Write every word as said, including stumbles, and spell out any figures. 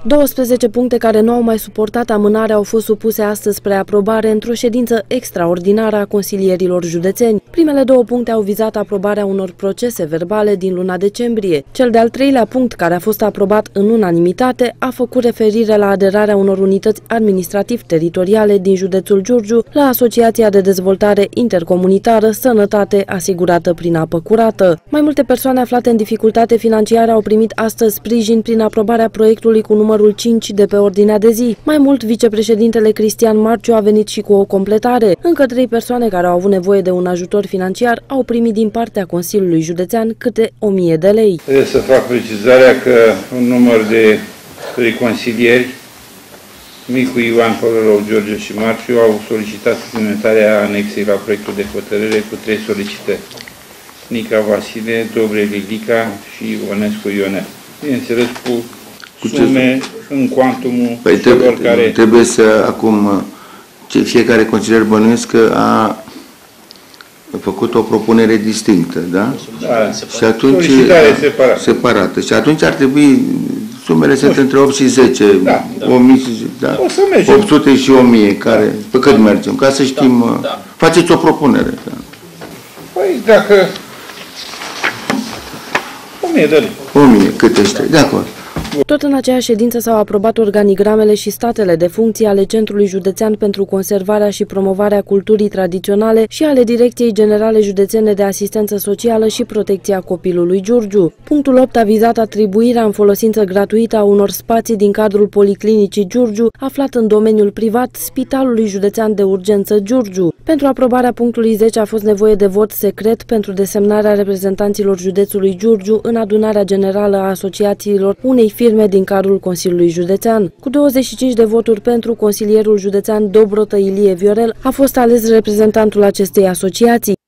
douăsprezece puncte care nu au mai suportat amânarea au fost supuse astăzi spre aprobare într-o ședință extraordinară a consilierilor județeni. Primele două puncte au vizat aprobarea unor procese verbale din luna decembrie. Cel de-al treilea punct, care a fost aprobat în unanimitate, a făcut referire la aderarea unor unități administrativ-teritoriale din județul Giurgiu la Asociația de Dezvoltare Intercomunitară Sănătate Asigurată prin Apă Curată. Mai multe persoane aflate în dificultate financiară au primit astăzi sprijin prin aprobarea proiectului cu numărul cinci de pe ordinea de zi. Mai mult, vicepreședintele Cristian Marciu a venit și cu o completare. Încă trei persoane care au avut nevoie de un ajutor financiar au primit din partea Consiliului Județean câte o mie de lei. Trebuie să fac precizarea că un număr de trei consilieri, Micu, Ioan, Pălărău, George și Marciu, au solicitat suplimentarea anexei la proiectul de hotărâre cu trei solicitări. Nica Vasile, Dobre Lilica și Ionescu Ionel. Bineînțeles, cu sume în cuantumul păi celor trebuie, care... Trebuie să, acum, fiecare consilier bănuiesc că a făcut o propunere distinctă, da? Da, și atunci, solicitare separată. separată. Și atunci ar trebui, sumele sunt între opt și zece, da, o mie, da, o să mergem. opt sute și o mie, care, pe cât mergem, ca să știm, da, da. Faceți o propunere. Da. Păi, dacă... o mie de lei. o mie, câte știi, de acord. Tot în aceeași ședință s-au aprobat organigramele și statele de funcții ale Centrului Județean pentru Conservarea și Promovarea Culturii Tradiționale și ale Direcției Generale Județene de Asistență Socială și Protecția Copilului Giurgiu. Punctul opt a vizat atribuirea în folosință gratuită a unor spații din cadrul Policlinicii Giurgiu, aflat în domeniul privat, Spitalului Județean de Urgență Giurgiu. Pentru aprobarea punctului zece a fost nevoie de vot secret pentru desemnarea reprezentanților județului Giurgiu în adunarea generală a asociațiilor unei firme din cadrul Consiliului Județean. Cu douăzeci și cinci de voturi pentru, consilierul județean Dobrotă Ilie Viorel a fost ales reprezentantul acestei asociații.